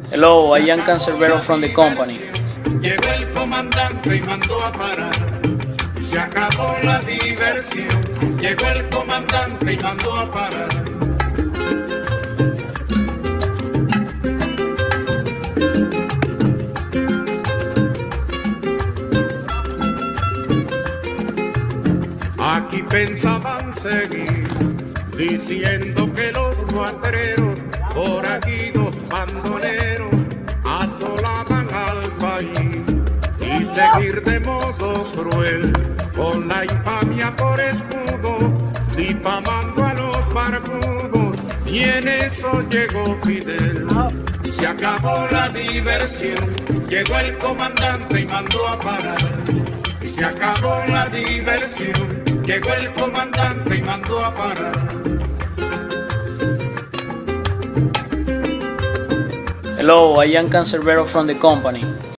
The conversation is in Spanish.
Hello, I am Cancerbero from the company. Llegó el comandante y mandó a parar. Se acabó la diversión. Llegó el comandante y mandó a parar. Aquí pensaban seguir diciendo que los cuatreros, forajidos, bandoleros, asolaban al país y seguir de modo cruel con la infamia por escudo, difamando a los barbudos, y en eso llegó Fidel. Y se acabó la diversión, llegó el comandante y mandó a parar. Y se acabó la diversión, llegó el comandante y mandó a parar. Hello, I am Cancerbero from the company.